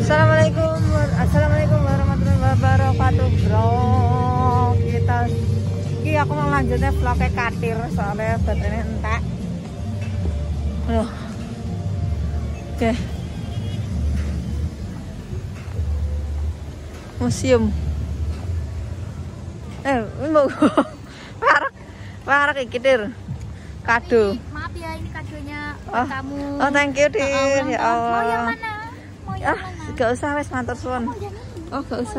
Assalamualaikum warahmatullahi wabarakatuh, bro. Aku mau lanjutnya vlognya Katir soalnya baterainya entek. Oke. Museum. Mau parah Katir. Kado. Maaf ya, ini kadonya buat kamu. Oh, thank you, Dir. Ya Allah. Mau yang mana? Mau yang mana? Gak usah, wes matur suwun. Oh, gak usah.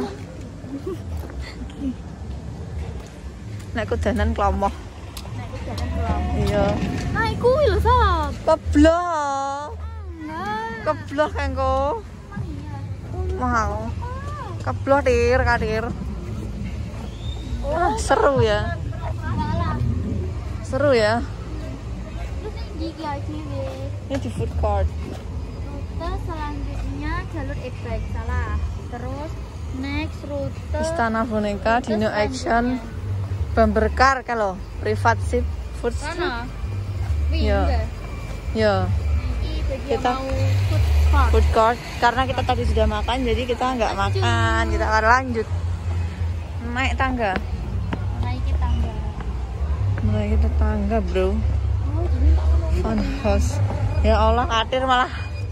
Nek kudanan klomoh. Iya. Nah, iku lho, Sob. Keblok. Enggak. Keblok engko. Iya. Mahal. Keblok, Dir, Kadir. Seru ya. Seru ya. Terus ini guys, Ini di food court. rute selanjutnya jalur e-bike, salah. Terus next rute Istana Boneka, Dino Action, Bumpercar kalau private seat, food street. sana. Iya. Ya. Kita food court karena kita tadi sudah makan, jadi kita nggak makan, kita akan lanjut naik tangga. Naik tangga, bro. Fun house. Ya Allah, Kadir malah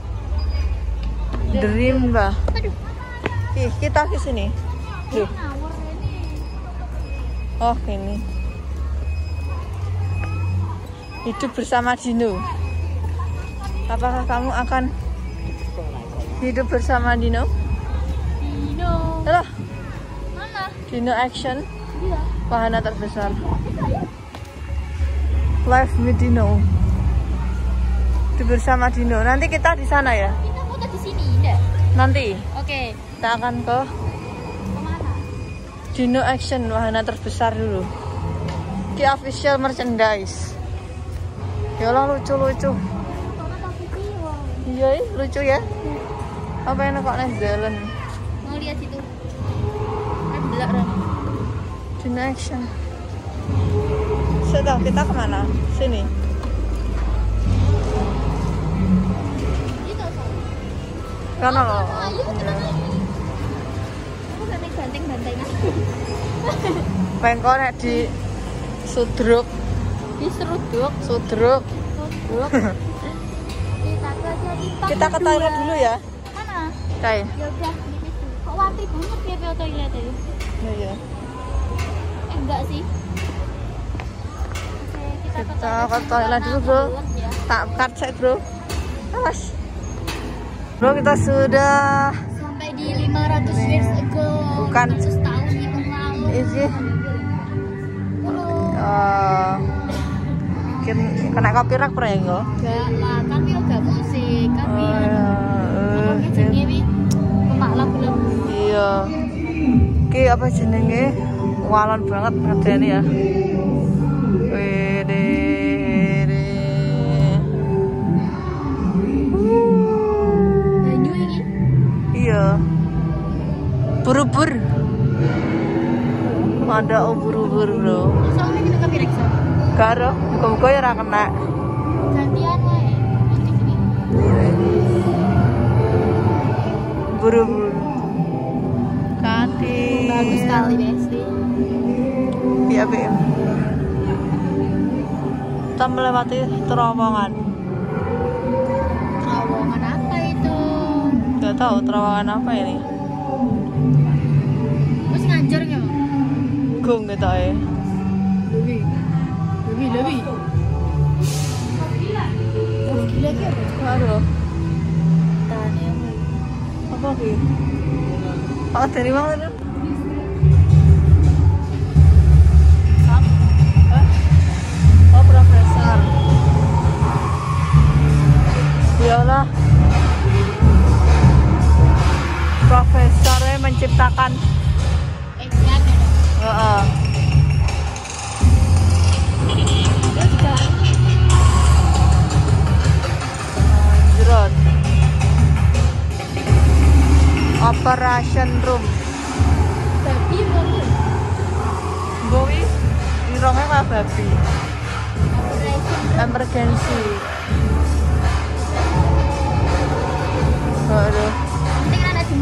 dream bah. Ih, kita ke sini. Duh. Oh, ini. Hidup bersama Dino. Apakah kamu akan hidup bersama Dino? Dino. Alah, Mana? Dino Action. Iya. Wahana terbesar. Live with Dino. Hidup bersama Dino. Nanti kita di sana ya. Kita foto di sini, enggak? Nanti Oke. kita akan ke Kemana? Dino Action, wahana terbesar dulu. Ki official merchandise. Ya Allah, lucu-lucu. Iya, lucu ya. Apa yang kok naik jalan? Mau lihat situ. Kan belak Ron. Dino Action. Sudah, kita kemana? Sini. Itu Sob. Karena loh. Ayo tenang aja. Aku gak naik banteng-bantengan. Pengkor di Sudruk. Di Seruduk. Sudruk. Seruduk. Kita ke toilet dulu ya. Mana? Kayak. Ya udah di situ. Kok wanti banget ya ke toilet itu? Iya. Enggak sih. Oke, Kita ke toilet dulu, bro. Ya. Tak cut set, bro. Awas. Bro, kita sudah Sampai di 500 years ago. Bukan. 500 tahun yang lalu. isi kena copyright pernah ya enggak? Enggak lah, kami udah musik, kami pokoknya jenenge kemak lagu-lagu. Iya. Ki apa jenenge? Walon banget ngadeni ya. Wede. Banyu ini. Iya. Buru-buru. Ada ubur-ubur, bro. Soalnya kita ke Pireksa. Karo, muka-muka ya ora kena. Gantian wae. Ini sini. Buru-buru. Kati. Bagus sekali, Besti. Iya, Bim. Kita melewati terowongan. Terowongan apa itu? Gak tahu terowongan apa ini. Terus ngajar nggak, Bang? Gum gitu ya. Lebih. Gila ki apa? Aduh. Tanya. Apa ki? Oh, dari mana tuh? Oh, profesor. Iyalah. Profesornya menciptakan. Jangan ya. Heeh. Terus juga Jerot. Operation room. babi baru. Bowi irongnya kayak babi. Emergency. Aduh. Penting ada di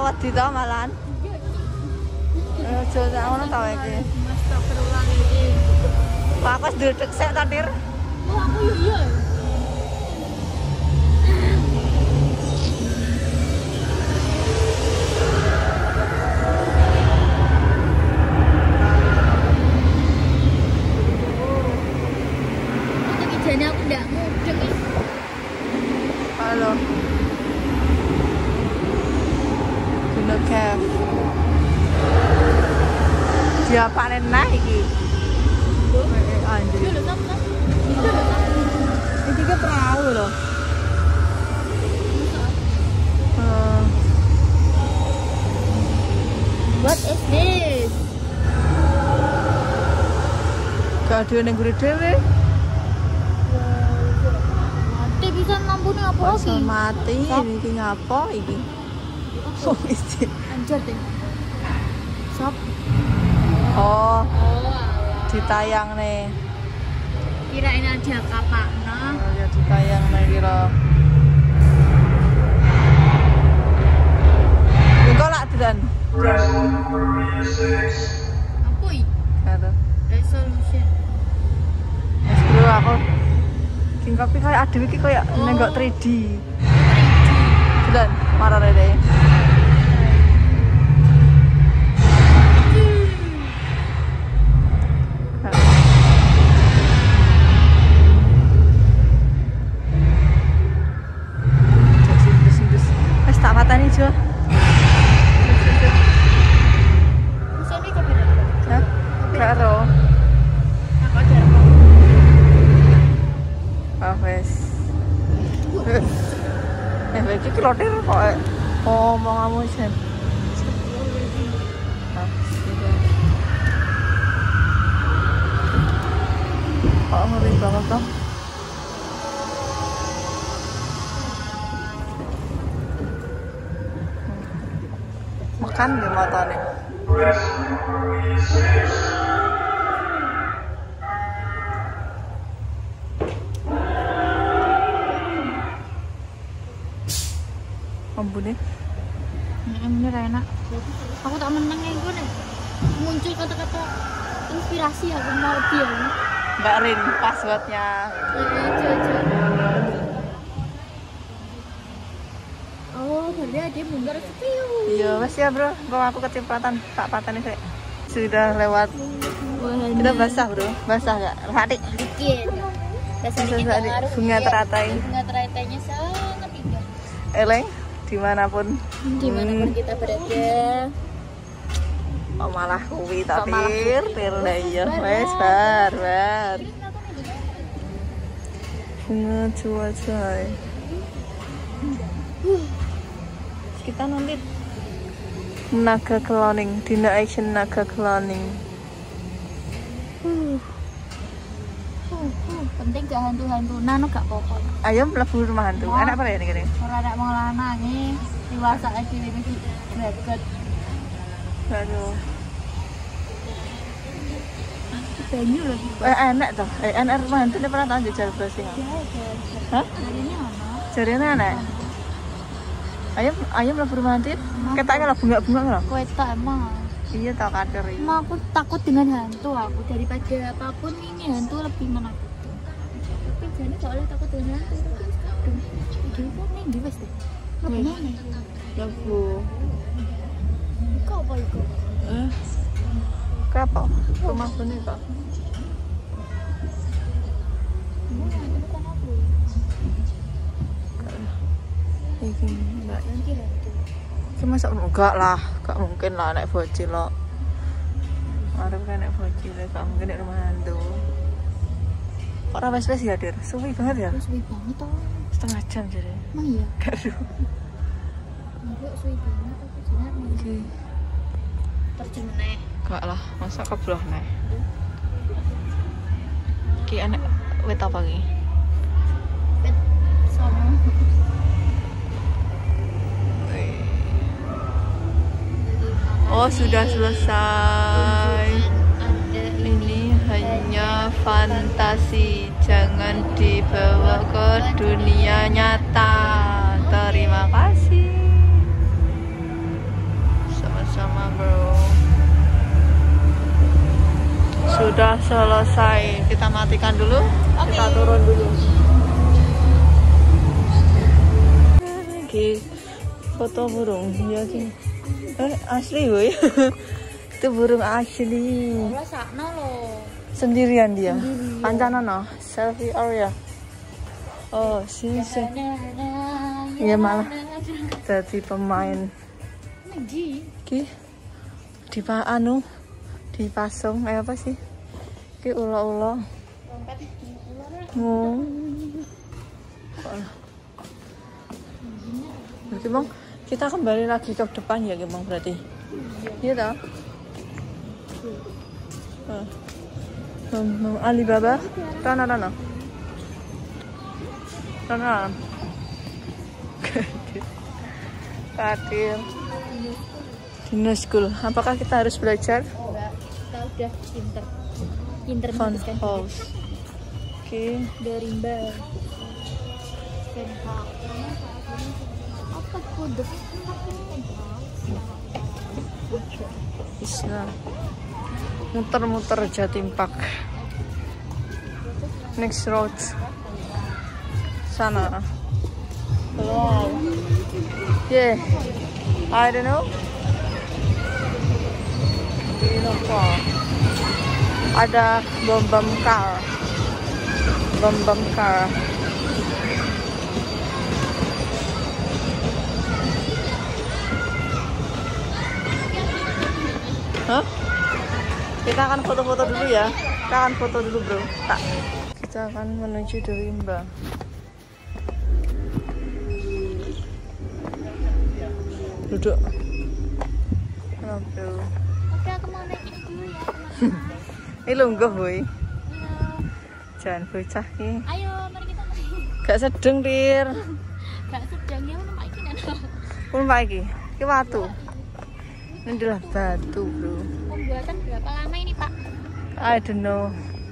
wedi to malahan. Aja sak ngono to iki. Pak aku wis ndredeg sik ta, Tir. Oh, aku yo iya. Jadi aku ndak mudeng iki. Halo. Dino Cave. Dia panen naik iki. Anjir. Itu lho, Tam. Itu lho, Tam. Iki ke perahu loh. What is this? Gak ada yang gede dhewe. Mati bisa lampune apa Masa iki? mati iki ngapa iki? Oh, isi. Anjir deh. Sop. Oh, Oh, alah. ditayang nih. Kirain ada kapakna. Ya ditayang nih kira. Engko lak dan. Apa iki? Kata. Resolution. Wes bro aku king kopi kayak adewe iki kayak nenggok 3D. Dan marane deh. Wes tak patani Jo. Sini ke beda. Hah? Karo. Aku ada apa? Ah wes. Iki kloter kok ngomong sen. Kok ngeri banget toh. Makan di matanya. Ambune. Bener enak. Aku tak menang yang gue nih. Muncul kata-kata inspirasi aku mau dia. Mbak Rin, passwordnya. Oh, berarti ada mundur sepiu. Iya, wes ya bro. Kok aku kecipratan tak patani sih. Sudah lewat. Kita basah bro, basah nggak? Fatik. Dikit. Basah Basah, dikit Fatik. ngaruh. Bunga teratai. Bunga teratainya sangat indah. Eleng, dimanapun. Dimanapun kita berada. Oh malah kuwi tapi malah kuwi. tir lah iya. Wes bar. Bunga cuaca. Kita nanti naga cloning, dino action naga cloning. Penting gak hantu-hantunan gak apa-apa. Ayo mlebu rumah hantu. Wah. Enak apa ya nih gini? Ora nek wong lanang iki dewasa dhewe iki greget. Aduh. Banyu lagi. Enak toh. Enak rumah hantu ini pernah tahu jajal browsing. Hah? Ini ana. Jarene enak. Ayo mlebu rumah hantu. Ketake lho bunga-bunga lho. Kowe tak emang. Iya tau kader iki. Emang aku takut dengan hantu aku daripada apapun ini hantu lebih menakutkan. Tapi jane gak oleh takut dengan hantu. Iki kok ning ndi wis deh. Mana? Mlebu. Iku apa iku? Apa? Rumah boneka. Iki enggak. Nanti hantu. Iki masa enggak lah, gak mungkin lah nek bocil lo. Arep kan nek bocil gak mungkin nek rumah hantu. Kok ora wes-wes ya, Dir? Suwi banget ya? Terus suwi banget toh. Setengah jam jadi. Emang iya? Aduh. Enggak suwi banget aku jenenge. Iki Terjem neh. gak lah, masa kebloh nih. Ki enak wit apa ki? Pet sono. Oh, sudah selesai. Ini hanya fantasi, jangan dibawa ke dunia nyata. Terima kasih. Udah selesai. Kita matikan dulu. Kita turun dulu. Oke. Foto burung. Ya sih. Asli woy. Itu burung asli. Sendirian dia. Pancana no. Selfie area. Oh, sih. Iya malah jadi pemain. Ki di anu dipasung apa sih? Ki ulo-ulo. Oke bang, kita kembali lagi ke depan ya bang berarti. Iya toh? Alibaba, Rana. Kadir Dino School. Apakah kita harus belajar? Enggak, kita udah pinter Fun menuliskan house. Oke. Dorimba. Apa kode? Bisa muter-muter Jatim Park. Next road. Sana. Wow. Yeah. I don't know. Ada bom car. Hah? Kita akan foto-foto dulu ya. Kita akan foto dulu bro. Tak. Kita akan menuju Dorimba. Duduk. Oh, bro. Oke, aku mau naik ini dulu ya. Ini lunggah boy. Jangan bocah ki. Ayo, mari kita naik. Gak sedeng dir. Gak sedang ya, numpak iki nana. Numpak iki. Ki watu. Ini adalah batu bro. Pembuatan berapa lama ini pak? I don't know.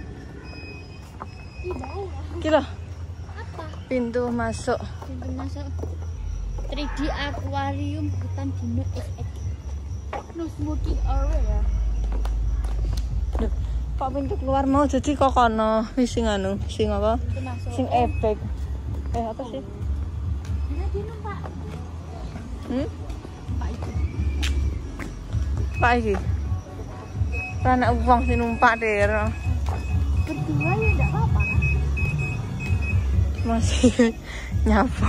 Ih, bau. Gila. Apa? Pintu masuk. Pintu masuk 3D Aquarium Hutan Dino SX. No smoking area. Duh, kok pintu keluar mau jadi kok kono sing anu, sing apa? Pintu masuk. Sing ebek. Apa sih? Mana dia numpak? Numpak itu. Pak iki. Anak uang sing numpak dir. Berdua ya enggak apa-apa kan? Masih nyapu.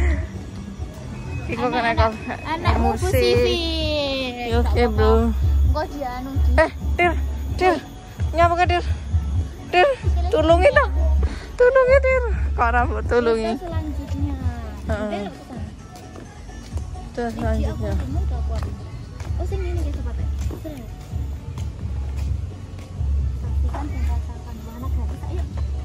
Iku kena anak musik. Oke bro. Engko dia anu di. Dir. Nyapa ke dir? Dir, tulungi dong. Tulungi dir. Kok rambut tulungi. Selanjutnya. Heeh. Terus Aku selanjutnya. ketemu udah kuat. Oh sing ini guys sobat. Saksikan dan rasakan wahana gratis. Ayo.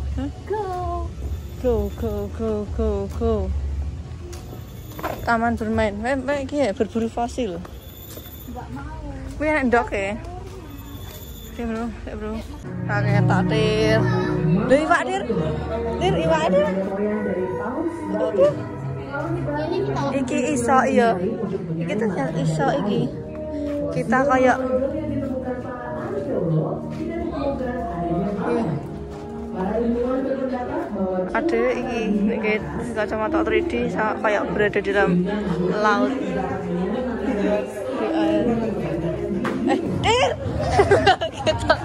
Go. Taman bermain. Iki ya berburu fosil. Enggak mau. Kuwi enak ndok ya. Oke bro. Kakek tak dir. Lho iwak dir. Dir iwak dir. Iki iso iya. Iki ternyata iso iki. Kita kayak ada iki kacamata 3D kayak berada di dalam laut di air. Dir. Kita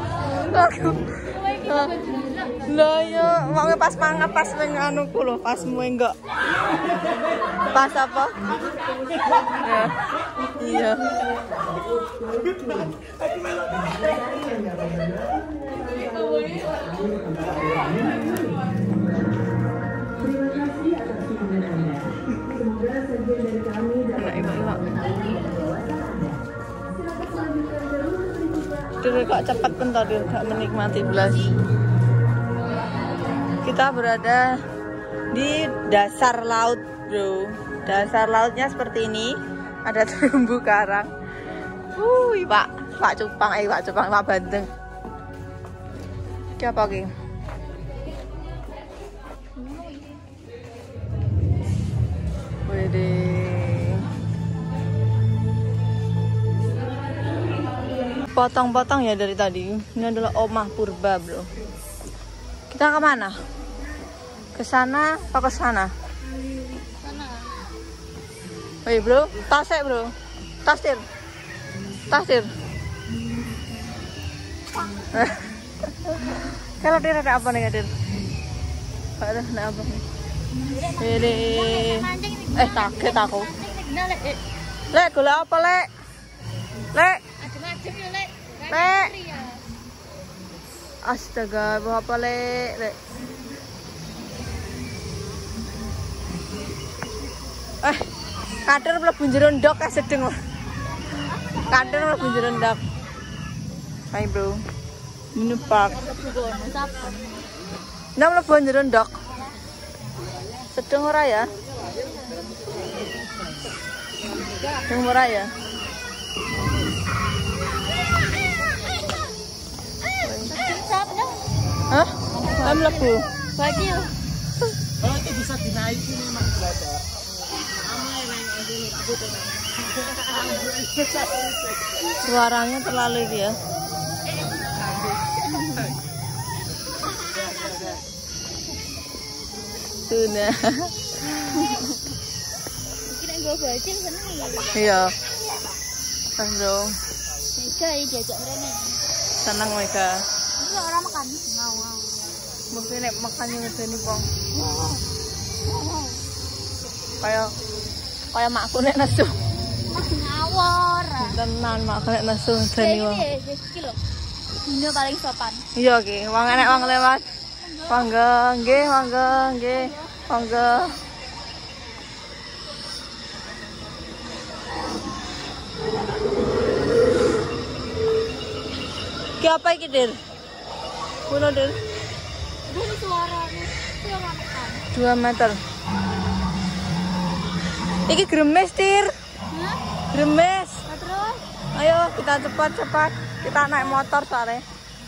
lah ya, mau pas mangap pas anu ku lho, pas muwe enggak. Pas apa? Ya. Iya. Dia kok cepat bentar dia gak menikmati belas. Kita berada di dasar laut, bro. Dasar lautnya seperti ini. Ada terumbu karang. Pak cupang, Pak bandeng. Ini apa lagi? dipotong-potong ya dari tadi. Ini adalah omah purba, bro. Kita kemana? Ke sana apa ke sana? Sana. Woi bro, tasnya bro. Tasir. Kalau dia ada apa nih, Dir? Ada apa nih? Ini. Kaget aku. Lek, gula apa, Lek? Lek. Macam-macam ya, Lek. Lek. Astaga, bawa apa, Lek? Kader mlebu jero ndok sedeng. Kader mlebu jero ndok. Hai, bro. Ini park. Nah, mlebu jero ndok. Sedeng ora ya? Sedeng ora ya? Hah? Kan mlebu. Bajil. Oh, itu bisa dinaikin memang berapa? Suaranya terlalu ya. Sudah. Kira gue bajil seneng ya. Iya. Kan bro. Mega ya diajak mereka. Senang mereka. Ini orang makan ngawang. Mungkin nek makannya ngedeni wong. Kayak makku nek nesu. Ngawur. Tenan makku nek nesu ngedeni wong. Iki lho. Dino paling sopan. Iya ki, wong enek wong lewat. Mangga, nggih, nggih. Mangga. Ki apa iki, Dir? Kuno, Dir. Ini suaranya. Itu yang makan. 2 meter. Iki gremes, Dir. Hah? Gremes. Terus? Ayo kita cepat. Kita naik motor soalnya.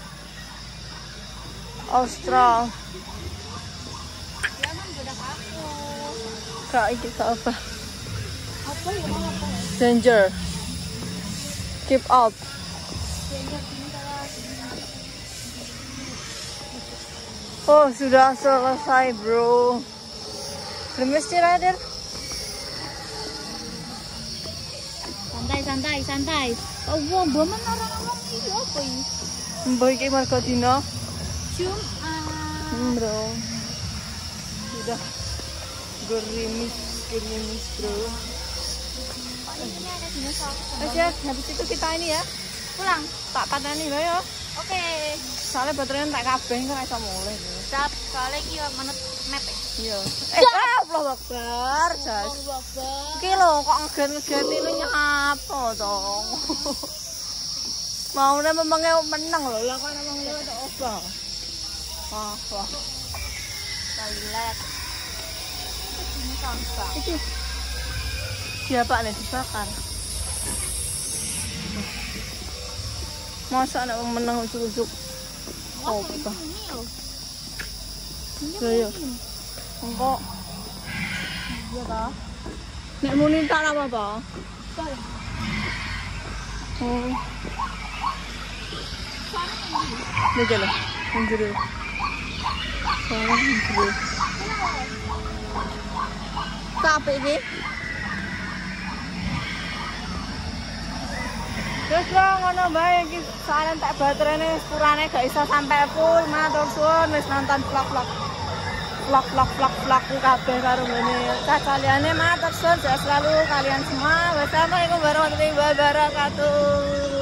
Austral. Jangan bedak aku. Kak iki kak apa? Apa ya? Apa ya? Danger. Keep out. Oh, sudah selesai, bro. Gremes, Dir, Dir. Santai. Oh, bomen orang-orang iki apa iki? Mbah iki marga dina. Jumat. Bro. Sudah gerimis, bro. Ini ada dinosaurus. Ya, habis itu kita ini ya. Pulang. Tak pateni lho ya. Oke. Soalnya baterainya tak kabeh ora iso mulih. Siap. Soalnya iki menurut map. Iya. Allah Akbar, Jas. Bapak. Iki lho kok ngegen-ngegen ini nyapa dong. Mau nek memangnya menang lho, lah kan emang lho tok apa. Wah. Toilet. Ini sampah. Iki. Siapa nih dibakar? Masa nek menang ujuk-ujuk. Wah, Apa? ini loh. Iya. Engko. Iya ta? Nek muni tak apa apa? Oh. Nih lho, njero. Njero. Tak apa iki? Terus lo ngono bae iki soalnya tak baterainya sepurane gak iso sampai full. Matur suwun wis nonton vlog kabeh karo ngene. Sakaliane matur suwun sehat selalu kalian semua. Wassalamualaikum warahmatullahi wabarakatuh.